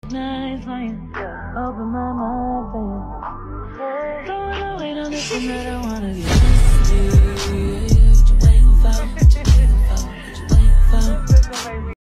nights when you open my mind for you. Throwing away no listen that I wanna get.